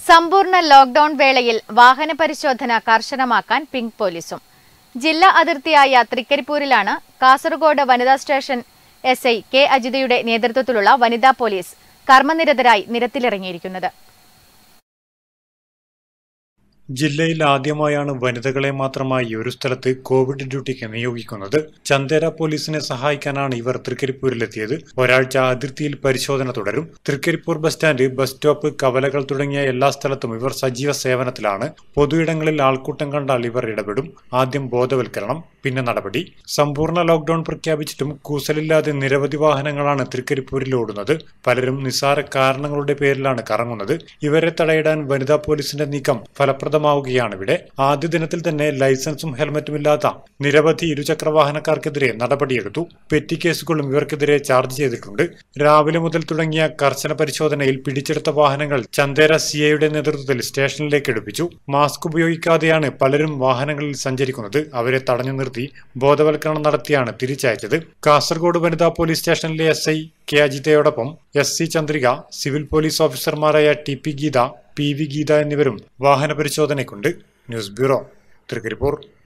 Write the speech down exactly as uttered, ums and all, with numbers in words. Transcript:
സമ്പൂർണ്ണ ലോക്ക്ഡൌൺ വേളയിൽ വാഹന പരിശോധന കർശനമാക്കാൻ പിങ്ക് പോലീസും. ജില്ലാ അതിർത്തിയായ തൃക്കരിപ്പൂരിലാണ് കാസർഗോഡ് വനിതാ സ്റ്റേഷൻ എസ് ഐ കെ അജിതയുടെ നേതൃത്വത്തിലുള്ള വനിതാ പോലീസ് കർമ്മനിരതരായി നിരത്തിലിറങ്ങിയിരിക്കുന്നത്. ജില്ലയിൽ ആദ്യമായാണ് വനിതകളെ മാത്രമായി ഒരു സ്ഥലത്ത് കോവിഡ് ഡ്യൂട്ടിക്ക് നിയോഗിക്കുന്നത്. ചന്ദേര പോലീസിനെ സഹായിക്കാനാണ് ഇവർ തൃക്കരിപ്പൂരിലെത്തിയത്. ഒരാഴ്ച അതിർത്തിയിൽ പരിശോധന തുടരും. Thrikkaripur bus stand, bus stop, കവലകൾ തുടങ്ങിയ എല്ലാ സ്ഥലത്തും ഇവർ സജീവ സേവനത്തിലാണ്. പൊതുയിടങ്ങളിൽ ആൾക്കൂട്ടം കണ്ടാൽ ഇവർ ഇടപെടും. ആദ്യം ബോധവൽക്കരണം, പിന്നെ നടപടി. സമ്പൂർണ്ണ ലോക്ക്ഡൌൺ പ്രഖ്യാപിച്ചിട്ടും കൂസലില്ലാതെ നിരവധി വാഹനങ്ങളാണ് തൃക്കരിപ്പൂരിൽ ഓടുന്നത്. പലരും നിസ്സാര കാരണങ്ങളുടെ പേരിലാണ് കറങ്ങുന്നത്. ഇവരെ തടയിടാൻ വനിതാ പോലീസിന്റെ നീക്കം ഫലപ്രദമാവുകയാണ്. ഇവിടെ ആദ്യ ദിനത്തിൽ തന്നെ ലൈസൻസും ഹെൽമറ്റും ഇല്ലാത്ത നിരവധി ഇരുചക്ര വാഹനക്കാർക്കെതിരെ നടപടിയെടുത്തു. പെറ്റി കേസുകളും ഇവർക്കെതിരെ ചാർജ് ചെയ്തിട്ടുണ്ട്. രാവിലെ മുതൽ തുടങ്ങിയ കർശന പരിശോധനയിൽ പിടിച്ചെടുത്ത വാഹനങ്ങൾ ചന്ദേര സി ഐയുടെ നേതൃത്വത്തിൽ സ്റ്റേഷനിലേക്ക് എടുപ്പിച്ചു. മാസ്ക് ഉപയോഗിക്കാതെയാണ് പലരും വാഹനങ്ങളിൽ സഞ്ചരിക്കുന്നത്. അവരെ തടഞ്ഞു നിർത്തി ബോധവൽക്കരണം നടത്തിയാണ് തിരിച്ചയച്ചത്. കാസർഗോഡ് വനിതാ പോലീസ് സ്റ്റേഷനിലെ എസ് ഐ കെ അജിതയോടൊപ്പം S C Chandrika, civil police ഓഫീസർമാരായ T P Geetha, P V Geetha എന്നിവരും വാഹന പരിശോധനയ്ക്കുണ്ട്. News bureau, Trikaripur.